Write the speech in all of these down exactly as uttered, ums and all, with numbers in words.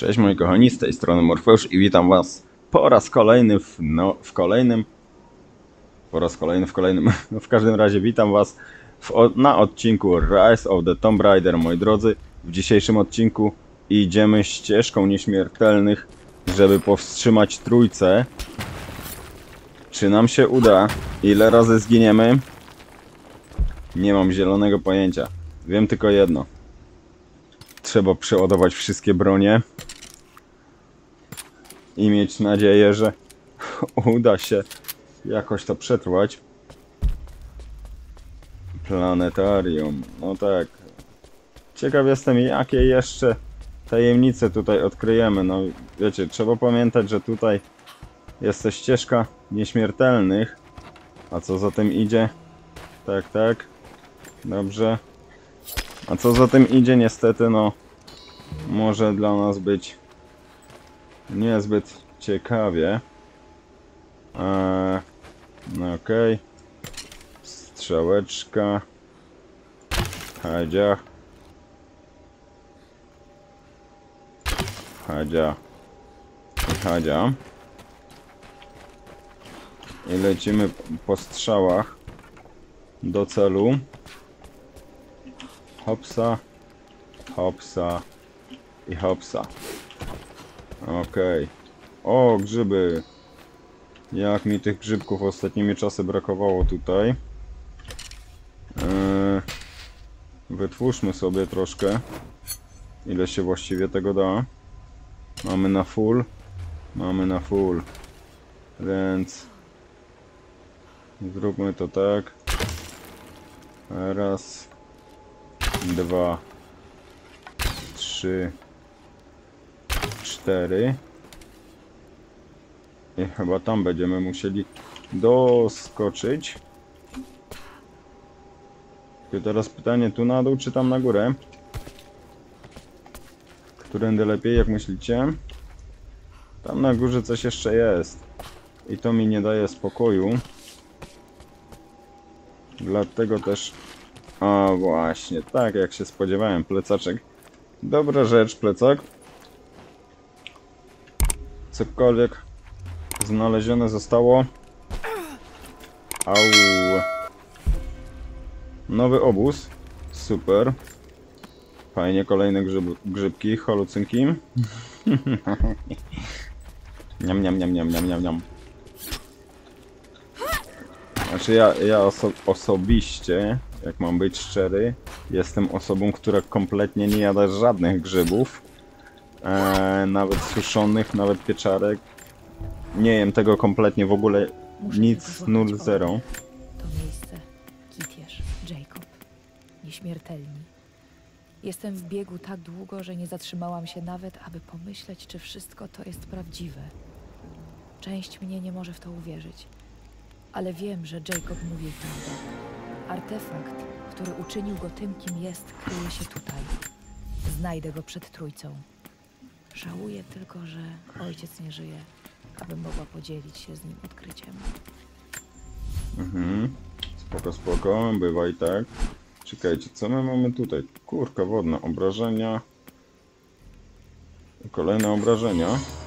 Cześć moi kochani, z tej strony Morfeusz i witam was po raz kolejny w, no, w kolejnym po raz kolejny w kolejnym no, w każdym razie witam was w, na odcinku Rise of the Tomb Raider, moi drodzy. W dzisiejszym odcinku idziemy ścieżką nieśmiertelnych, żeby powstrzymać trójcę. Czy nam się uda? Ile razy zginiemy? Nie mam zielonego pojęcia. Wiem tylko jedno. Trzeba przeładować wszystkie bronie i mieć nadzieję, że uda się jakoś to przetrwać. Planetarium. No tak. Ciekaw jestem, jakie jeszcze tajemnice tutaj odkryjemy. No wiecie, trzeba pamiętać, że tutaj jest to ścieżka nieśmiertelnych. A co za tym idzie? Tak, tak. Dobrze. A co za tym idzie, niestety, no może dla nas być niezbyt ciekawie. Eee, no okej. Okay. Strzałeczka. Hadzia. Hadzia. I hadzia. I lecimy po strzałach do celu. Hopsa, hopsa i hopsa. Okej. Okay. O, grzyby. Jak mi tych grzybków ostatnimi czasy brakowało tutaj. Yy, wytwórzmy sobie troszkę. Ile się właściwie tego da. Mamy na full. Mamy na full. Więc zróbmy to tak. Raz. Dwa. Trzy. Cztery. I chyba tam będziemy musieli doskoczyć. I teraz pytanie, tu na dół czy tam na górę? Którędy lepiej, jak myślicie? Tam na górze coś jeszcze jest. I to mi nie daje spokoju. Dlatego też... A właśnie, tak jak się spodziewałem, plecaczek. Dobra rzecz, plecak. Cokolwiek znalezione zostało. Au. Nowy obóz. Super. Fajnie, kolejne grzyb grzybki, halucynki. Niam, niam, niam, niam, niam, niam, niam. Znaczy ja, ja oso osobiście, jak mam być szczery, jestem osobą, która kompletnie nie jada żadnych grzybów. Eee, nawet suszonych, nawet pieczarek. Nie jem tego kompletnie w ogóle. Muszę nic, nul, zero. To miejsce. Kitierz, Jacob. Nieśmiertelni. Jestem w biegu tak długo, że nie zatrzymałam się nawet, aby pomyśleć, czy wszystko to jest prawdziwe. Część mnie nie może w to uwierzyć. Ale wiem, że Jacob mówi prawdę. Artefakt, który uczynił go tym, kim jest, kryje się tutaj. Znajdę go przed trójcą. Żałuję tylko, że ojciec nie żyje, abym mogła podzielić się z nim odkryciem. Mhm. Spoko, spoko, bywa i tak. Czekajcie, co my mamy tutaj? Kurka wodna, obrażenia. Kolejne obrażenia.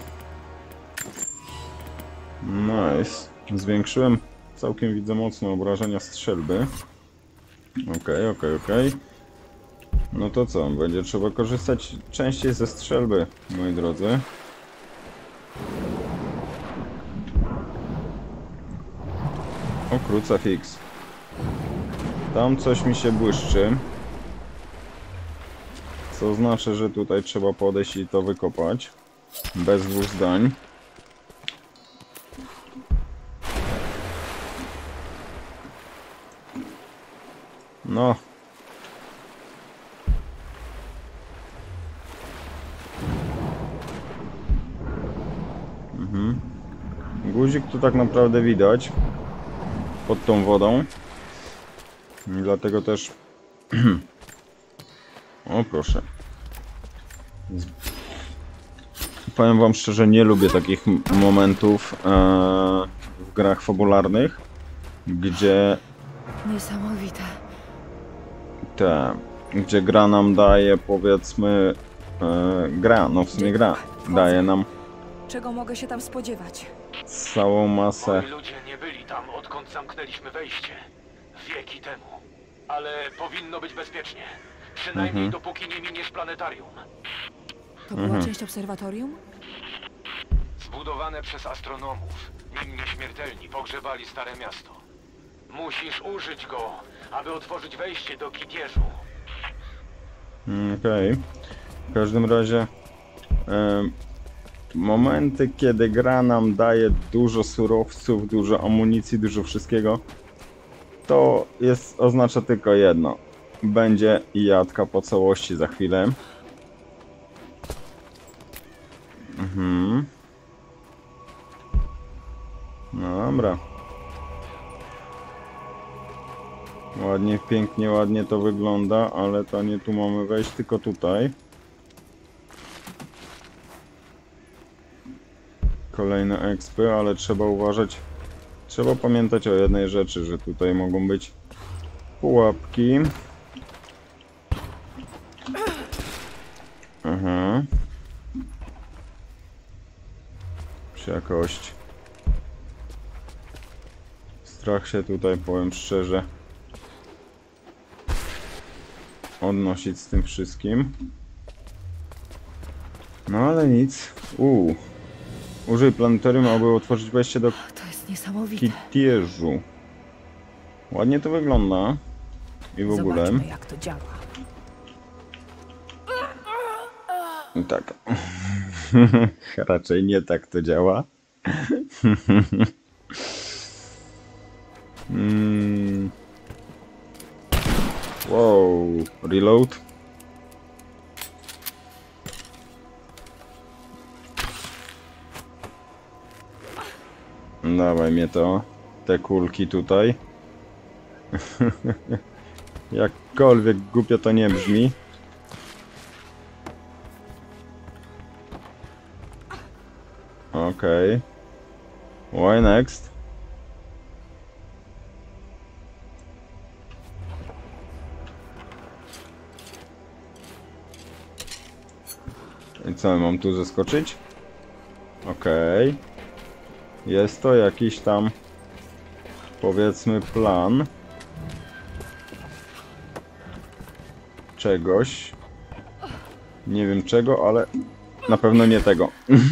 Nice. Zwiększyłem całkiem, widzę, mocno obrażenia strzelby. Okej, okej, okej. No to co? Będzie trzeba korzystać częściej ze strzelby, moi drodzy. O, krucifix. Tam coś mi się błyszczy. Co znaczy, że tutaj trzeba podejść i to wykopać. Bez dwóch zdań. No. Mhm. Guzik tu tak naprawdę widać pod tą wodą. I dlatego też... O proszę. Z... Powiem wam szczerze, nie lubię takich momentów ee, w grach fabularnych, gdzie... Niesamowite. Te, gdzie gra nam daje, powiedzmy, e, gra, no w sumie gra, daje nam Czego mogę się tam spodziewać? całą masę. Moi ludzie nie byli tam, odkąd zamknęliśmy wejście. Wieki temu. Ale powinno być bezpiecznie. Przynajmniej Mhm. dopóki nie miniesz planetarium. To była Mhm. część obserwatorium? Zbudowane przez astronomów. Nim nieśmiertelni pogrzebali stare miasto. Musisz użyć go, aby otworzyć wejście do Kitierzu. Mm, Okej. W każdym razie em, momenty, kiedy gra nam daje dużo surowców, dużo amunicji, dużo wszystkiego, to jest, oznacza tylko jedno. Będzie jadka po całości za chwilę. Mhm. No dobra. Ładnie, pięknie, ładnie to wygląda, ale to nie tu mamy wejść, tylko tutaj. Kolejne expy, ale trzeba uważać. Trzeba pamiętać o jednej rzeczy, że tutaj mogą być pułapki. Aha. Czy jakoś... Strach się tutaj, powiem szczerze, odnosić z tym wszystkim. No ale nic. Uuu. Użyj planetarium, aby otworzyć wejście do To jest niesamowite. Kitierzu. Ładnie to wygląda. I w ogóle. Zobaczmy, jak to działa. Tak. Raczej nie tak to działa. mm. Wow. Reload. Dawaj mnie to. Te kulki tutaj. Jakkolwiek głupio to nie brzmi. Okej. Okay. Why next? I co, mam tu zeskoczyć? Okej. Okay. Jest to jakiś tam, powiedzmy, plan czegoś. Nie wiem czego, ale na pewno nie tego.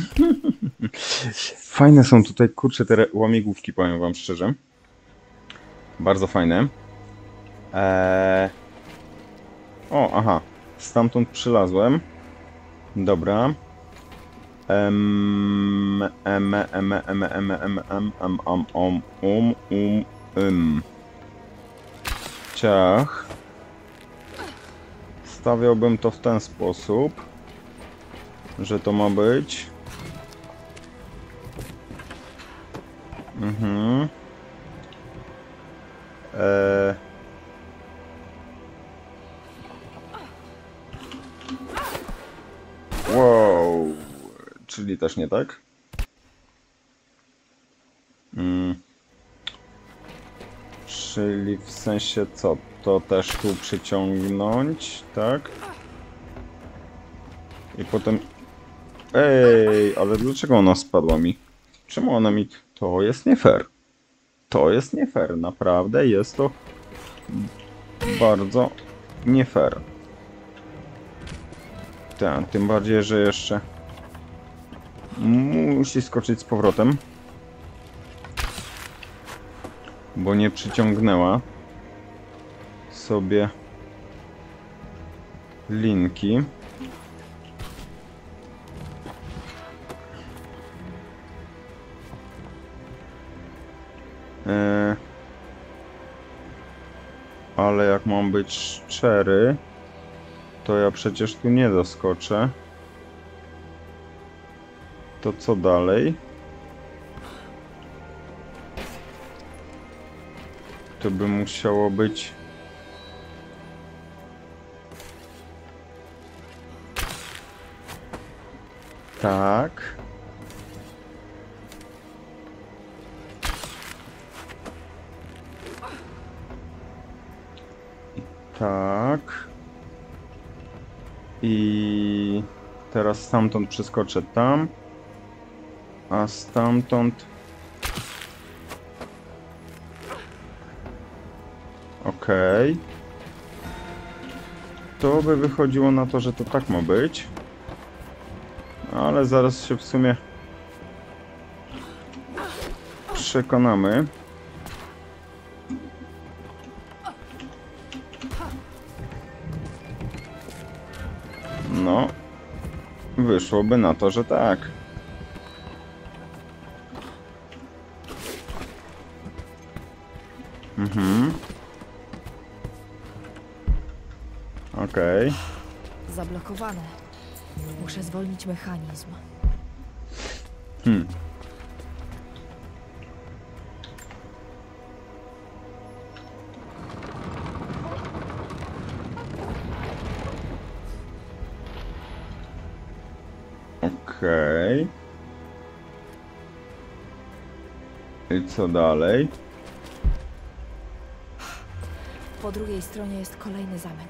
Fajne są tutaj, kurczę, te łamigłówki, powiem wam szczerze. Bardzo fajne. Eee... O, aha. Stamtąd przylazłem. Dobra. Em, em, em, em, em, em, em, em, em, um, um, um, um, um. Ciach. Stawiałbym to w ten sposób, że to ma być. Mhm. Eee. Wow. Czyli też nie tak. Mm. Czyli w sensie co? To też tu przyciągnąć, tak? I potem... Ej, ale dlaczego ona spadła mi? Czemu ona mi... To jest nie fair. To jest nie fair. Naprawdę jest to bardzo nie fair. Tak, tym bardziej, że jeszcze musi skoczyć z powrotem, bo nie przyciągnęła sobie linki. Eee, ale jak mam być szczery, to ja przecież tu nie doskoczę. To co dalej? To by musiało być... Tak. I tak. I... Teraz stamtąd przeskoczę tam. A stamtąd... Okej. Okay. To by wychodziło na to, że to tak ma być. Ale zaraz się w sumie przekonamy. No, wyszłoby na to, że tak. Mhm. Okej. Okay. Zablokowane. Muszę zwolnić mechanizm. Hmm. Okej. Okay. I co dalej? Po drugiej stronie jest kolejny zamek.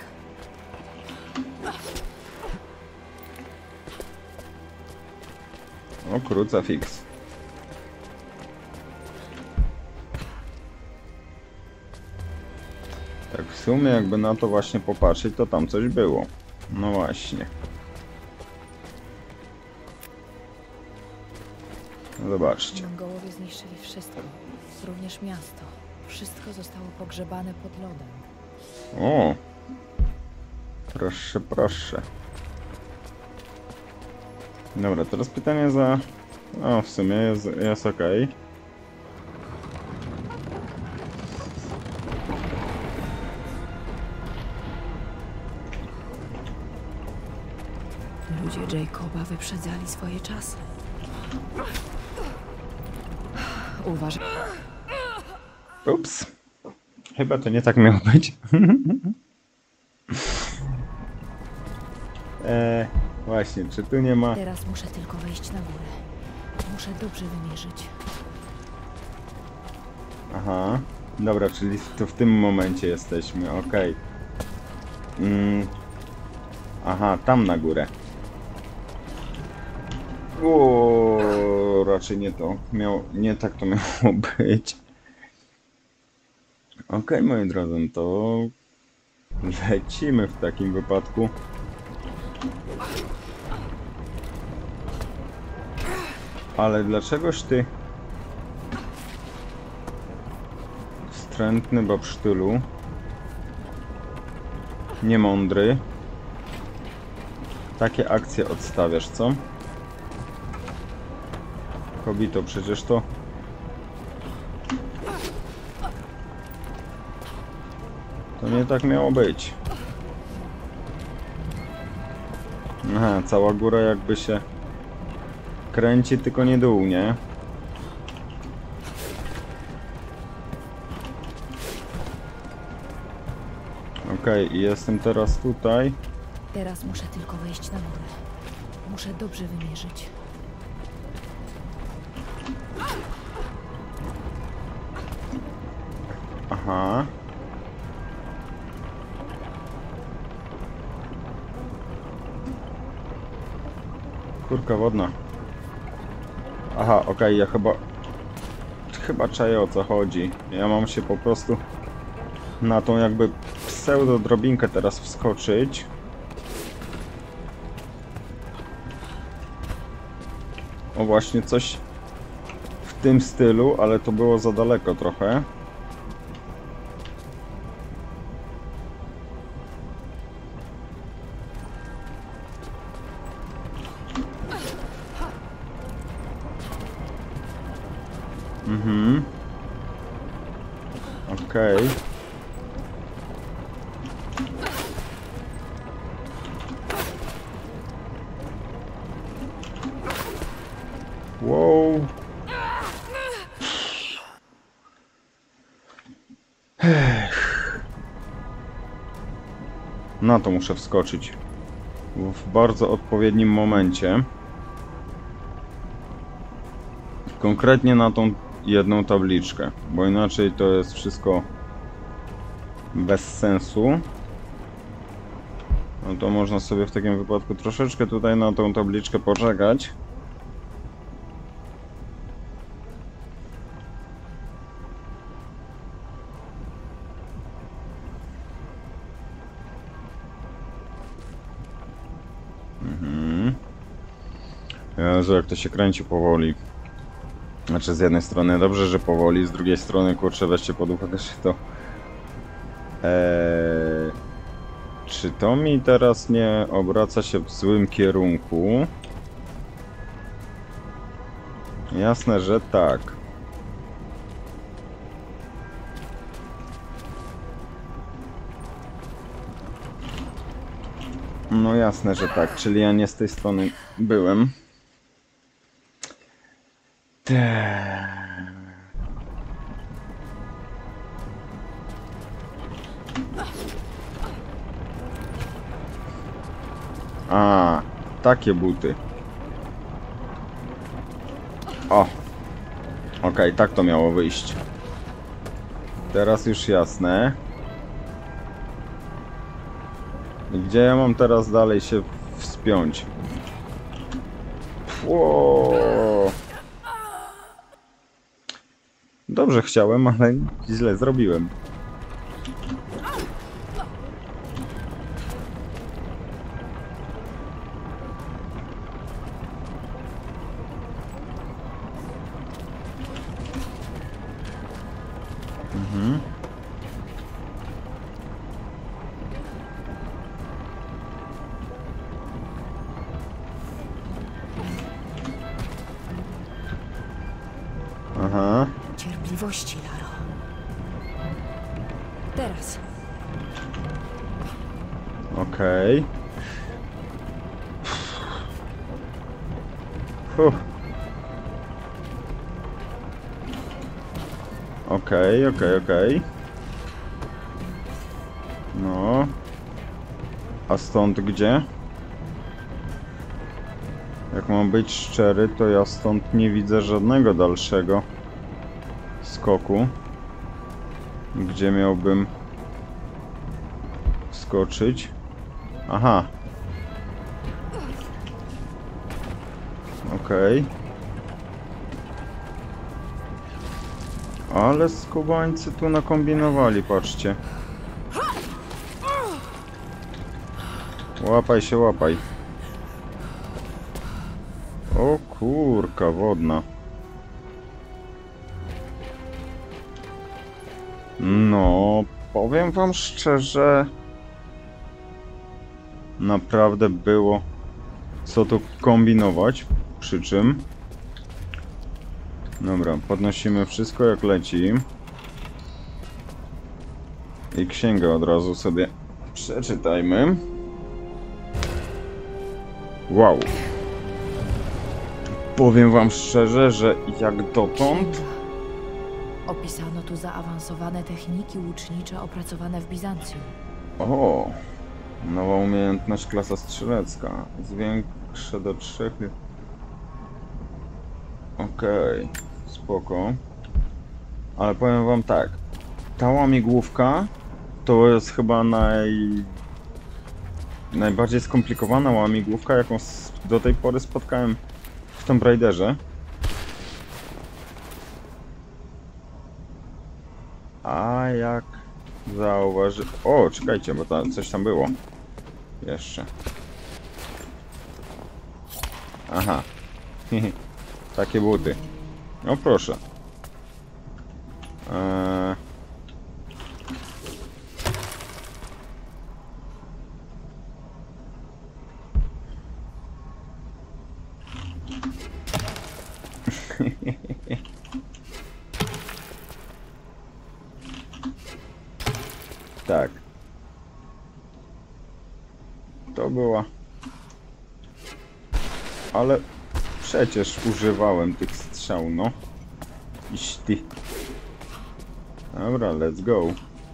O, krucyfiks. Tak w sumie jakby na to właśnie popatrzeć, to tam coś było. No właśnie. Zobaczcie. Mongołowie zniszczyli wszystko. Również miasto. Wszystko zostało pogrzebane pod lodem. O! Proszę, proszę. Dobra, teraz pytanie za... O, w sumie jest, jest ok. Ludzie Jacoba wyprzedzali swoje czasy. Uważaj. Ups. Chyba to nie tak miało być. eee, właśnie, czy tu nie ma... Teraz muszę tylko wejść na górę. Muszę dobrze wymierzyć. Aha. Dobra, czyli tu w tym momencie jesteśmy, okej. Okay. Mm. Aha, tam na górę. O, raczej nie to. Miało, nie tak to miało być. Okej, okay, moi drodzy, no to lecimy w takim wypadku. Ale dlaczegoś ty wstrętny babsztylu, niemądry, takie akcje odstawiasz, co? Kobito, przecież to... To nie tak miało być. Aha, cała góra jakby się kręci, tylko nie dół, nie? Okej, okay, i jestem teraz tutaj. Teraz muszę tylko wejść na górę. Muszę dobrze wymierzyć. Aha. Kurka wodna. Aha, okej, okay, ja chyba... Chyba czaję, o co chodzi. Ja mam się po prostu na tą jakby pseudo drobinkę teraz wskoczyć. O właśnie, coś w tym stylu, ale to było za daleko trochę. Mhm. Okej. Okay. Wow. Ech. Na to muszę wskoczyć w bardzo odpowiednim momencie. Konkretnie na tą jedną tabliczkę, bo inaczej to jest wszystko bez sensu. No to można sobie w takim wypadku troszeczkę tutaj na tą tabliczkę poczekać. Mhm. Jezu, jak to się kręci powoli. Znaczy z jednej strony dobrze, że powoli, z drugiej strony kurczę, weźcie pod uwagę, że to... Eee, czy to mi teraz nie obraca się w złym kierunku? Jasne, że tak. No jasne, że tak, czyli ja nie z tej strony byłem. Te... A, takie buty. O! Okej, tak to miało wyjść. Teraz już jasne. I gdzie ja mam teraz dalej się wspiąć? Wow. Dobrze chciałem, ale źle zrobiłem. Mhm. Aha. Cierpliwości, Laro. Teraz. Okej. Huh. Okej, okej, okej. No. A stąd gdzie? Jak mam być szczery, to ja stąd nie widzę żadnego dalszego skoku. Gdzie miałbym skoczyć? Aha. Okej. Ale skubańcy tu nakombinowali, patrzcie. Łapaj się, łapaj. O kurka wodna. No, powiem wam szczerze, naprawdę było co tu kombinować, przy czym... Dobra, podnosimy wszystko jak leci. I księgę od razu sobie przeczytajmy. Wow. Powiem wam szczerze, że jak dotąd... Opisano tu zaawansowane techniki łucznicze opracowane w Bizancjum. O, nowa umiejętność klasa strzelecka. Zwiększę do trzech. Okej, spoko. Ale powiem wam tak. Ta łamigłówka to jest chyba naj... najbardziej skomplikowana łamigłówka, jaką do tej pory spotkałem w Tomb Raiderze. A jak zauważy... O, czekajcie, bo tam coś tam było. Jeszcze. Aha. Takie buty. No proszę. Eee... Tak. To była... Ale przecież używałem tych strzał, no. Iś ty. Dobra, let's go.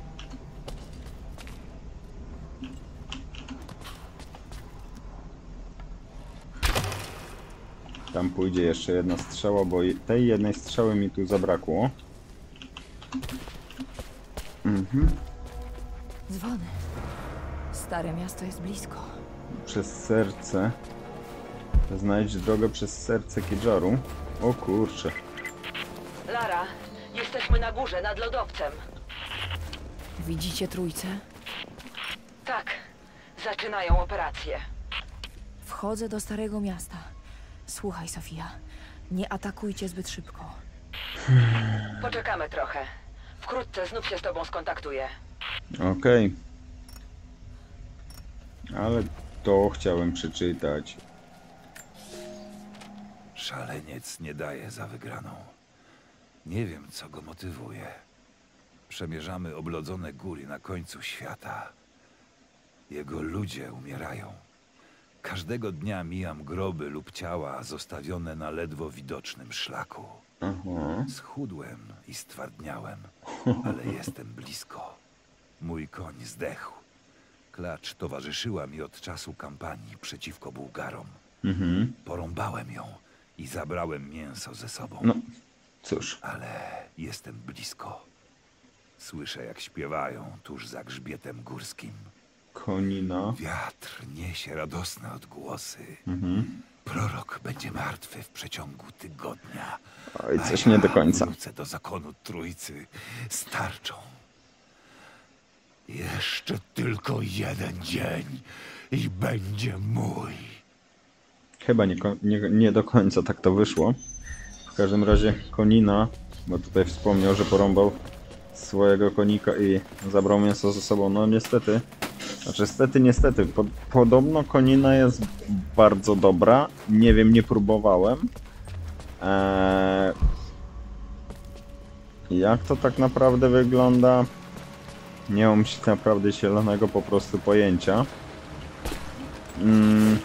Tam pójdzie jeszcze jedna strzała, bo tej jednej strzały mi tu zabrakło. Mhm. Dzwony. Stare miasto jest blisko. Przez serce. Znajdź drogę przez serce Kidżaru. O kurczę. Lara, jesteśmy na górze, nad lodowcem. Widzicie trójcę? Tak, zaczynają operację. Wchodzę do Starego Miasta. Słuchaj, Sofia, nie atakujcie zbyt szybko. Poczekamy trochę. Wkrótce znów się z tobą skontaktuję. Okej. Ale to chciałem przeczytać. Szaleniec nie daje za wygraną. Nie wiem, co go motywuje. Przemierzamy oblodzone góry na końcu świata. Jego ludzie umierają. Każdego dnia mijam groby lub ciała zostawione na ledwo widocznym szlaku. Aha. Schudłem i stwardniałem, ale jestem blisko. Mój koń zdechł. Klacz towarzyszyła mi od czasu kampanii przeciwko Bułgarom. Mhm. Porąbałem ją i zabrałem mięso ze sobą. No, cóż. Ale jestem blisko. Słyszę, jak śpiewają tuż za grzbietem górskim. Konina. Wiatr niesie radosne odgłosy. Mhm. Prorok będzie martwy w przeciągu tygodnia. Oj, coś a nie ja do końca. wrócę do zakonu Trójcy z tarczą. Jeszcze tylko jeden dzień i będzie mój. Chyba nie, ko- nie, nie do końca tak to wyszło. W każdym razie Konina, bo tutaj wspomniał, że porąbał swojego konika i zabrał mięso ze sobą. No niestety, znaczy niestety, niestety, po, podobno Konina jest bardzo dobra. Nie wiem, nie próbowałem. Eee, jak to tak naprawdę wygląda? Nie mam się naprawdę zielonego po prostu pojęcia. Mm.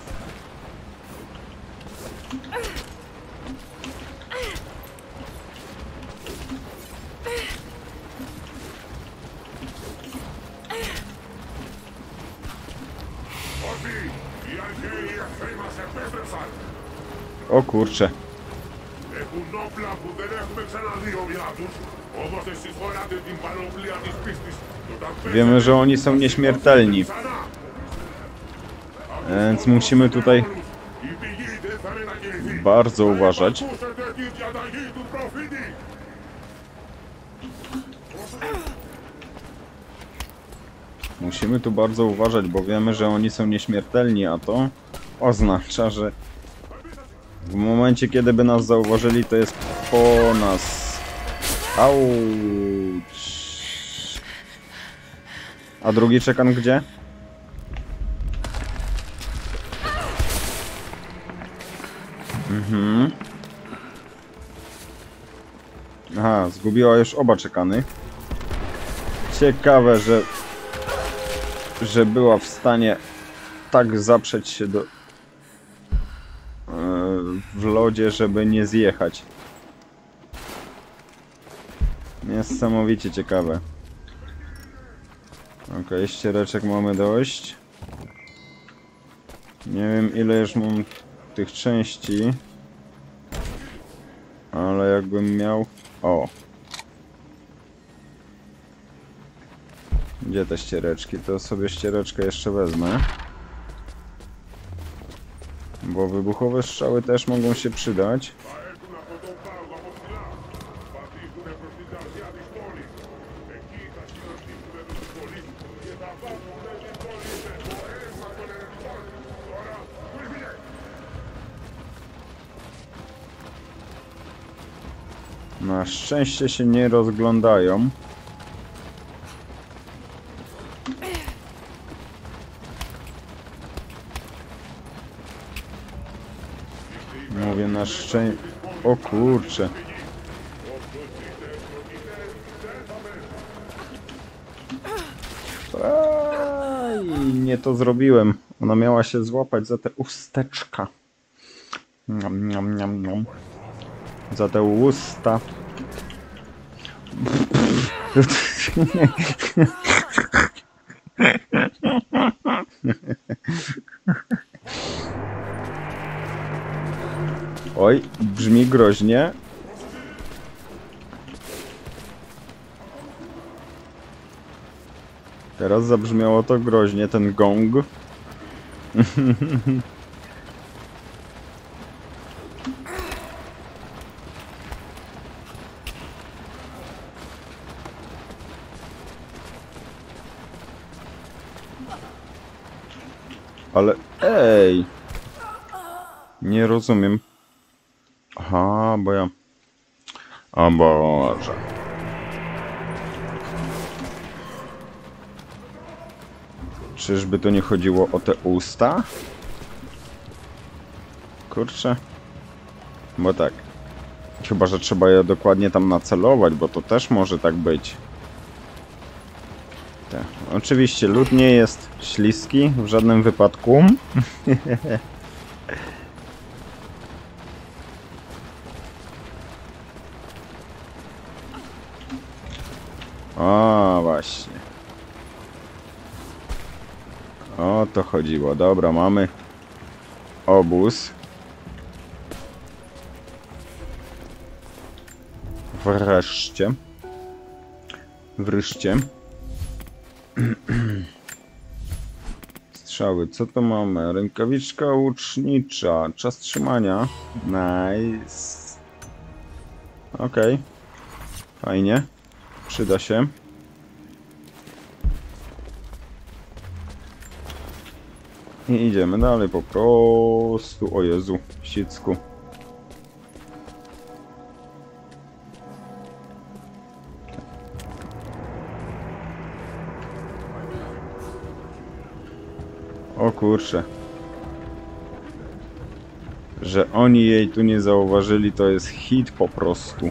O kurczę. Wiemy, że oni są nieśmiertelni. Więc musimy tutaj bardzo uważać. Musimy tu bardzo uważać, bo wiemy, że oni są nieśmiertelni, a to oznacza, że w momencie, kiedy by nas zauważyli, to jest po nas. Auć. A drugi czekan gdzie? Mhm. Aha, zgubiła już oba czekany. Ciekawe, że że była w stanie tak zaprzeć się do w lodzie, żeby nie zjechać. Niesamowicie ciekawe. Ok, ściereczek mamy dość. Nie wiem, ile już mam tych części, ale jakbym miał... O! Gdzie te ściereczki? To sobie ściereczkę jeszcze wezmę. Bo wybuchowe strzały też mogą się przydać. Na szczęście się nie rozglądają. Mówię na szczęście... O kurczę. Aj, nie to zrobiłem. Ona miała się złapać za te usteczka. Niam, niam, niam, niam. Za te usta. Oj, brzmi groźnie. Teraz zabrzmiało to groźnie, ten gong. Ale ej! Nie rozumiem. Aha, bo ja... O Boże. Czyżby to nie chodziło o te usta? Kurczę. Bo tak. Chyba, że trzeba je dokładnie tam nacelować, bo to też może tak być. Tak. Oczywiście lód nie jest śliski w żadnym wypadku. O, właśnie. O to chodziło. Dobra, mamy obóz. Wreszcie. Wreszcie. Strzały. Co to mamy? Rękawiczka łucznicza. Czas trzymania. Nice. Okej. Okay. Fajnie. Przyda się. I idziemy dalej po prostu. O Jezu, sicku. O kurczę. Że oni jej tu nie zauważyli, to jest hit po prostu.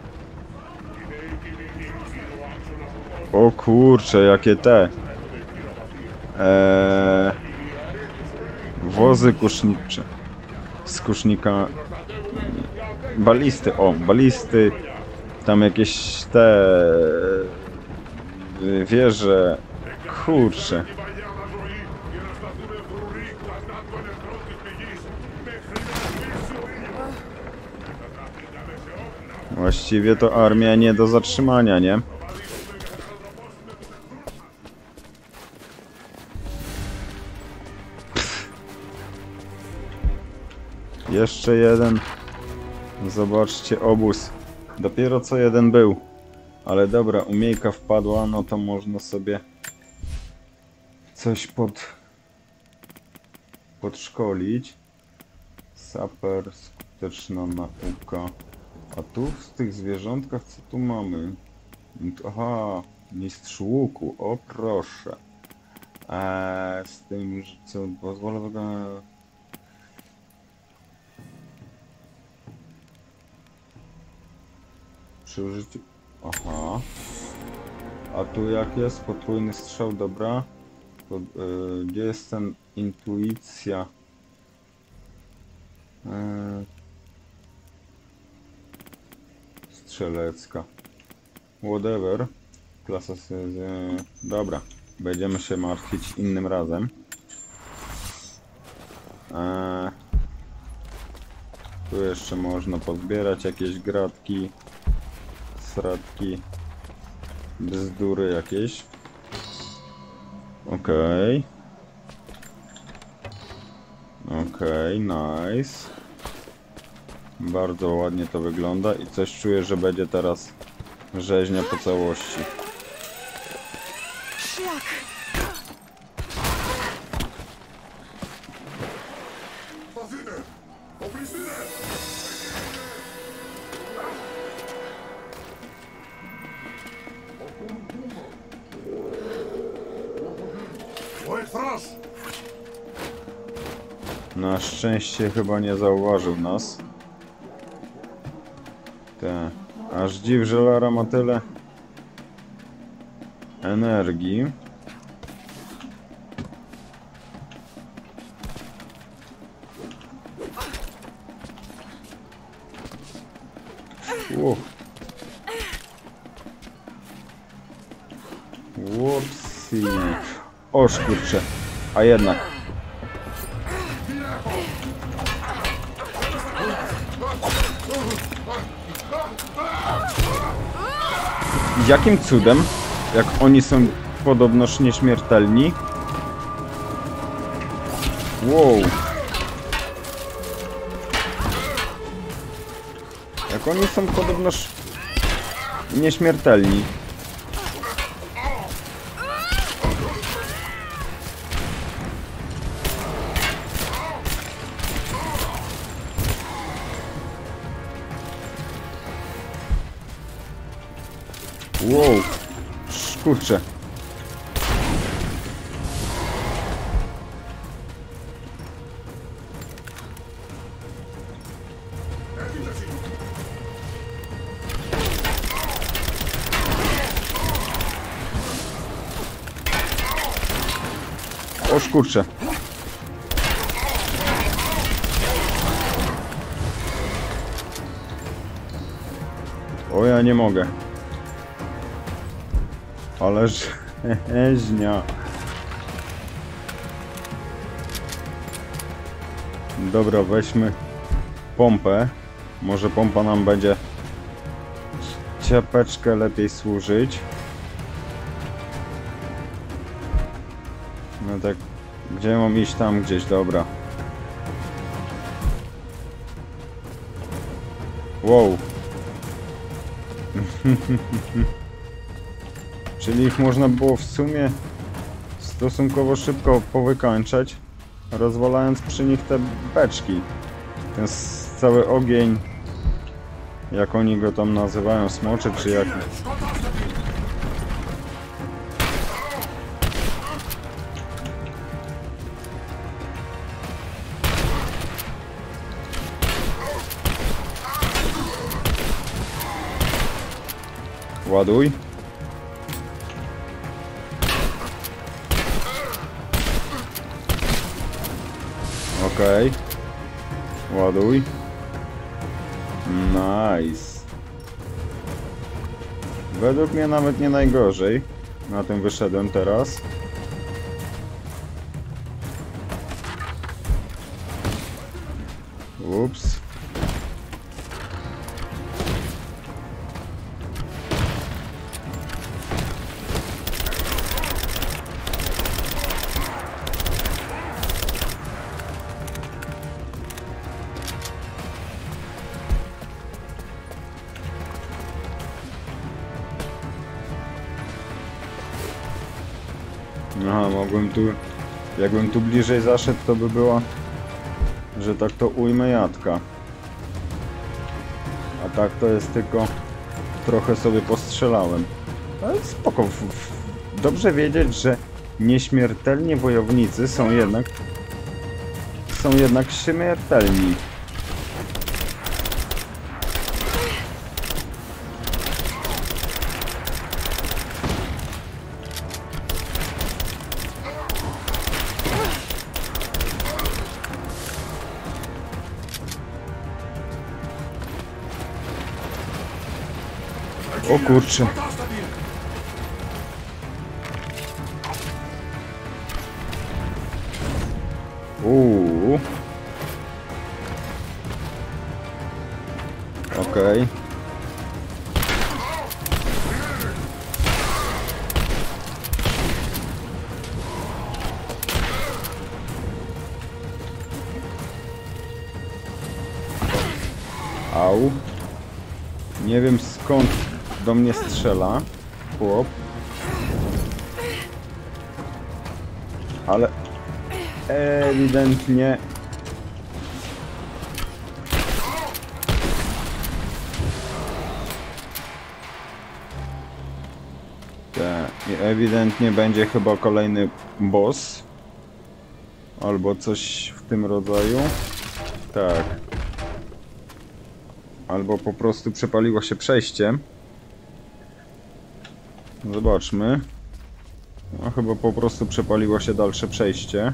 O kurczę, jakie te eee, wozy kusznicze z kusznika, balisty, o, balisty, tam jakieś te wieże, kurczę. Właściwie to armia nie do zatrzymania, nie? Jeszcze jeden. Zobaczcie, obóz. Dopiero co jeden był. Ale dobra, umiejka wpadła, no to można sobie coś pod... podszkolić. Saper, skuteczna nauka. A tu w tych zwierzątkach co tu mamy? Aha, mistrz łuku, o proszę. Eee, z tym, że co pozwolę wyglądać... Przy użyciu... Aha. A tu jak jest? Potrójny strzał, dobra. To, yy, gdzie jest ten intuicja? Yy... Strzelecka. Whatever. Klasa... Yy... Dobra. Będziemy się martwić innym razem. Eee... Tu jeszcze można pozbierać jakieś gratki. Sradki, bzdury jakieś. Okej. Okay. Okej, okay, nice. Bardzo ładnie to wygląda i coś czuję, że będzie teraz rzeźnia po całości. Szlak! Na szczęście chyba nie zauważył nas. Te. Aż dziw, że Lara ma tyle energii. Uff. Whoopsie. Oż kurczę. A jednak. Jakim cudem, jak oni są podobnoż nieśmiertelni. Wow. Jak oni są podobnoż nieśmiertelni. Wow. Kurczę. O kurczę. O, ja nie mogę. Ależ heźnia. Dobra, weźmy pompę. Może pompa nam będzie ciapeczkę lepiej służyć. No tak, gdzie mam iść? Tam gdzieś, dobra. Wow. Czyli ich można było w sumie stosunkowo szybko powykańczać, rozwalając przy nich te beczki. Ten cały ogień, jak oni go tam nazywają, smoczy czy jak... Ładuj. Okej. Okay. Ładuj. Nice. Według mnie nawet nie najgorzej. Na tym wyszedłem teraz. Ups. Aha, mogłem tu... Jakbym tu bliżej zaszedł, to by była... Że tak to ujmę jadka. A tak to jest tylko... Trochę sobie postrzelałem. Ale spoko. Dobrze wiedzieć, że nieśmiertelni wojownicy są jednak... Są jednak śmiertelni. O kurczę. Uuu. Okej. Au. Nie wiem skąd do mnie strzela chłop, ale ewidentnie te, ewidentnie będzie chyba kolejny boss albo coś w tym rodzaju. Tak. Albo po prostu przepaliło się przejście. Zobaczmy. No chyba po prostu przepaliło się dalsze przejście.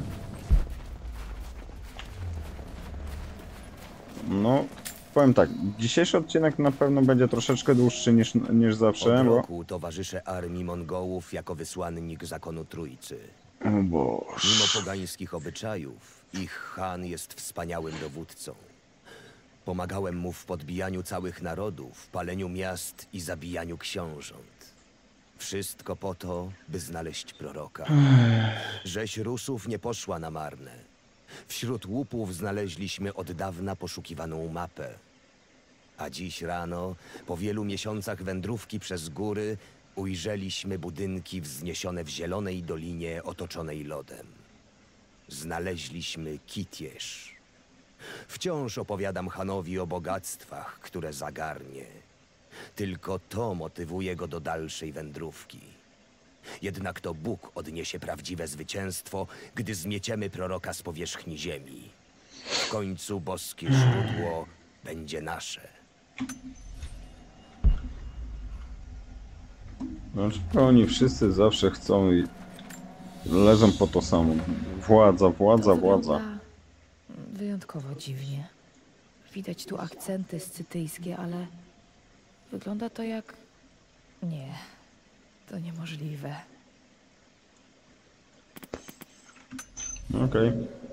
No, powiem tak, dzisiejszy odcinek na pewno będzie troszeczkę dłuższy niż, niż zawsze, Od bo... roku towarzyszę armii Mongołów jako wysłannik zakonu Trójcy. O Boże. Mimo pogańskich obyczajów, ich Khan jest wspaniałym dowódcą. Pomagałem mu w podbijaniu całych narodów, paleniu miast i zabijaniu książąt. Wszystko po to, by znaleźć proroka. Rzeź Rusów nie poszła na marne. Wśród łupów znaleźliśmy od dawna poszukiwaną mapę. A dziś rano, po wielu miesiącach wędrówki przez góry, ujrzeliśmy budynki wzniesione w zielonej dolinie otoczonej lodem. Znaleźliśmy Kitież. Wciąż opowiadam Hanowi o bogactwach, które zagarnie. Tylko to motywuje go do dalszej wędrówki. Jednak to Bóg odniesie prawdziwe zwycięstwo, gdy zmieciemy proroka z powierzchni ziemi. W końcu boskie źródło będzie nasze. Dlaczego oni wszyscy zawsze chcą i leżą po to samo? Władza, władza, To władza. wygląda wyjątkowo dziwnie. Widać tu akcenty scytyjskie, ale wygląda to jak... Nie, to niemożliwe. Okej.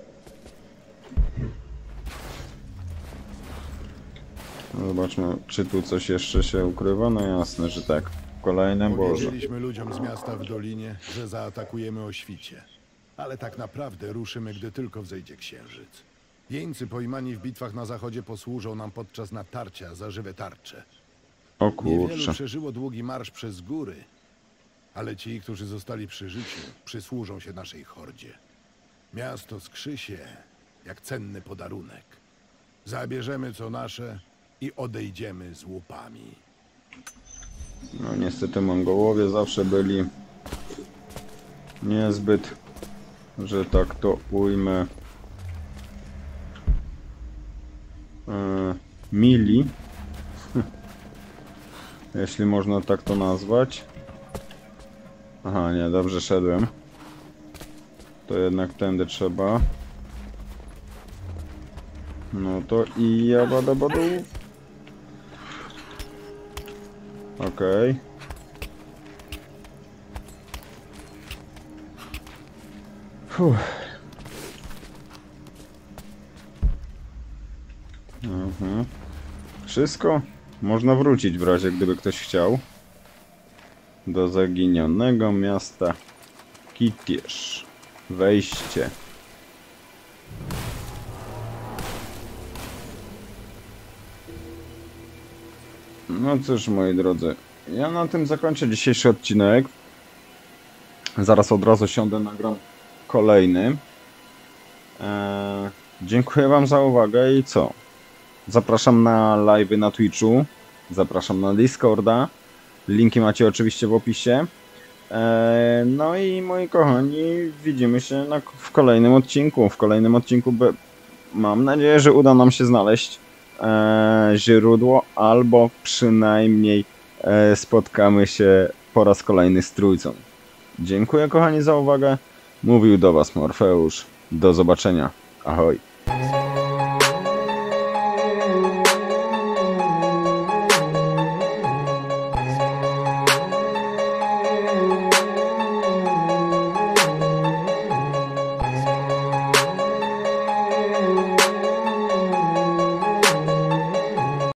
Zobaczmy, czy tu coś jeszcze się ukrywa. No jasne, że tak. Kolejne Boże. Powiedzieliśmy ludziom z miasta w dolinie, że zaatakujemy o świcie. Ale tak naprawdę ruszymy, gdy tylko wzejdzie księżyc. Jeńcy pojmani w bitwach na zachodzie posłużą nam podczas natarcia za żywe tarcze. O Niewielu kurczę. przeżyło długi marsz przez góry, ale ci, którzy zostali przy życiu, przysłużą się naszej hordzie. Miasto skrzy się jak cenny podarunek. Zabierzemy co nasze i odejdziemy z łupami. No niestety Mongołowie zawsze byli niezbyt, że tak to ujmę, e, mili, jeśli można tak to nazwać. Aha, nie, dobrze szedłem. To jednak tędy trzeba. No to i jabadabadu. Okej. Okay. Mhm. Wszystko? Można wrócić w razie gdyby ktoś chciał. Do zaginionego miasta Kitież. Wejście. No cóż, moi drodzy, ja na tym zakończę dzisiejszy odcinek. Zaraz od razu siądę, nagram kolejny. Eee, dziękuję wam za uwagę i co? Zapraszam na live'y na Twitchu, zapraszam na Discorda. Linki macie oczywiście w opisie. Eee, no i moi kochani, widzimy się na, w kolejnym odcinku. W kolejnym odcinku be, mam nadzieję, że uda nam się znaleźć e, źródło, albo przynajmniej e, spotkamy się po raz kolejny z Trójcą. Dziękuję kochani za uwagę. Mówił do was Morfeusz. Do zobaczenia. Ahoj.